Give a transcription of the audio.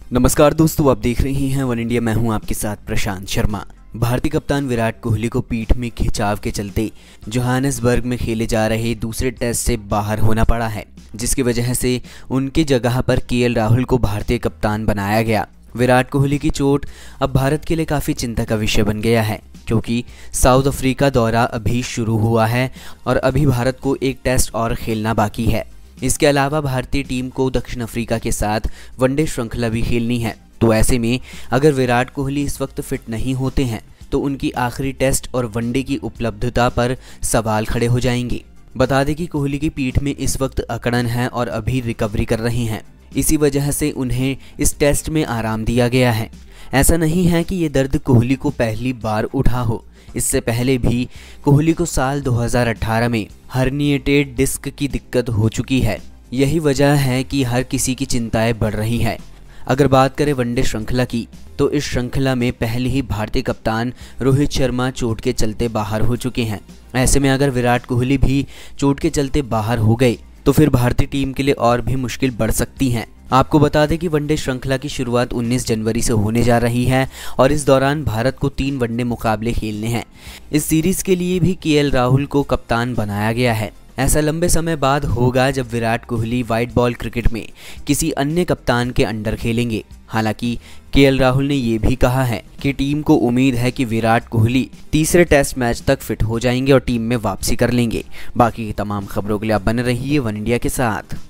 नमस्कार दोस्तों, आप देख रहे हैं वन इंडिया। मैं हूं आपके साथ प्रशांत शर्मा। भारतीय कप्तान विराट कोहली को पीठ में खिंचाव के चलते जोहानिसबर्ग में खेले जा रहे दूसरे टेस्ट से बाहर होना पड़ा है, जिसकी वजह से उनकी जगह पर केएल राहुल को भारतीय कप्तान बनाया गया। विराट कोहली की चोट अब भारत के लिए काफ़ी चिंता का विषय बन गया है, क्योंकि साउथ अफ्रीका दौरा अभी शुरू हुआ है और अभी भारत को एक टेस्ट और खेलना बाकी है। इसके अलावा भारतीय टीम को दक्षिण अफ्रीका के साथ वनडे श्रृंखला भी खेलनी है। तो ऐसे में अगर विराट कोहली इस वक्त फिट नहीं होते हैं तो उनकी आखिरी टेस्ट और वनडे की उपलब्धता पर सवाल खड़े हो जाएंगे। बता दें कि कोहली की पीठ में इस वक्त अकड़न है और अभी रिकवरी कर रहे हैं। इसी वजह से उन्हें इस टेस्ट में आराम दिया गया है। ऐसा नहीं है कि ये दर्द कोहली को पहली बार उठा हो। इससे पहले भी कोहली को साल 2018 में हर्निएटेड डिस्क की दिक्कत हो चुकी है। यही वजह है कि हर किसी की चिंताएं बढ़ रही हैं। अगर बात करें वनडे श्रृंखला की, तो इस श्रृंखला में पहले ही भारतीय कप्तान रोहित शर्मा चोट के चलते बाहर हो चुके हैं। ऐसे में अगर विराट कोहली भी चोट के चलते बाहर हो गए तो फिर भारतीय टीम के लिए और भी मुश्किल बढ़ सकती हैं। आपको बता दें कि वनडे श्रृंखला की शुरुआत 19 जनवरी से होने जा रही है और इस दौरान भारत को 3 वनडे मुकाबले खेलने हैं। इस सीरीज के लिए भी केएल राहुल को कप्तान बनाया गया है। ऐसा लंबे समय बाद होगा जब Virat Kohli white ball cricket में किसी अन्य कप्तान के अंडर खेलेंगे। हालांकि केएल राहुल ने ये भी कहा है कि टीम को उम्मीद है कि विराट कोहली तीसरे टेस्ट मैच तक फिट हो जाएंगे और टीम में वापसी कर लेंगे। बाकी की तमाम खबरों के लिए आप बने रहिए वन इंडिया के साथ।